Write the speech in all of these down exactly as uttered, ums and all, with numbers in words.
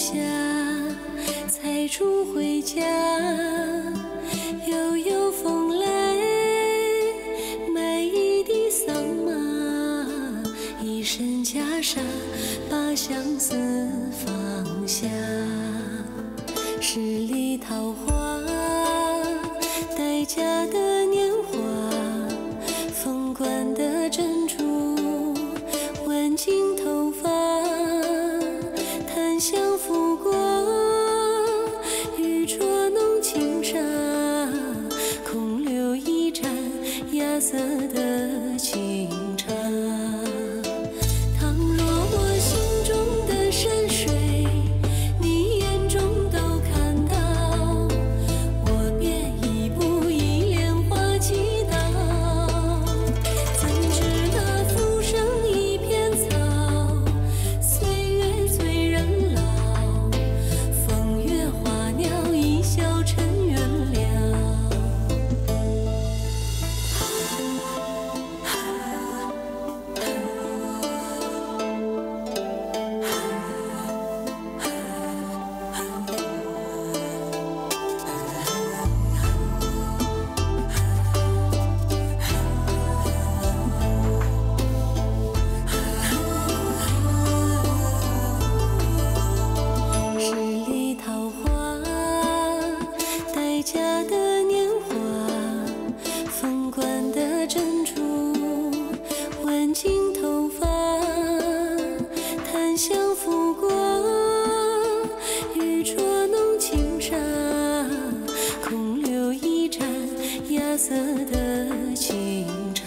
下，采竹回家，悠悠风来，买一地桑麻，一身袈裟，把相思放下。十里桃花，待嫁的年华，凤冠的珍珠，挽进头发，檀香拂过，玉镯弄轻纱，空留一盏芽色的清茶。倘若我心中的山水，你眼中都看到，我便一步一莲花祈祷。怎知那浮生一片草，岁月催人老，风月花鸟一笑尘缘了。十里桃花，待嫁的年华，凤冠的珍珠，挽进头发，檀香拂过，玉镯弄轻纱，空留一盏芽色的清茶。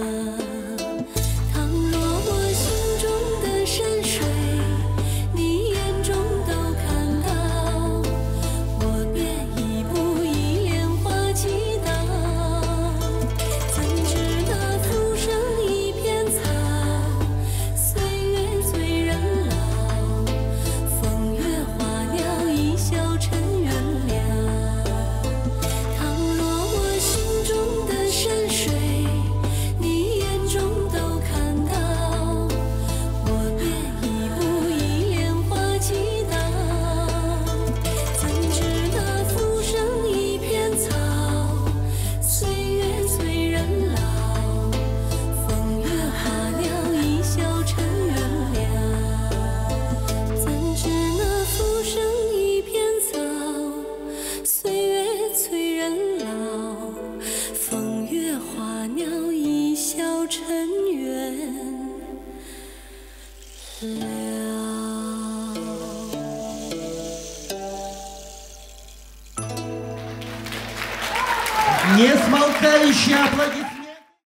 倘若我心中的山水，你眼中都看到，我便一步一莲花祈祷。怎知那浮生一片草，岁月催人老，风月花鸟一笑尘缘了。倘若我心中的山水，你眼中都看到，我便一步一莲花祈祷。怎知那浮生一片草，岁月催人老，风月花鸟一笑尘缘了。怎知那浮生一片草，岁月催人老，风月花鸟一笑尘缘了。 Несмолкающие аплодисменты.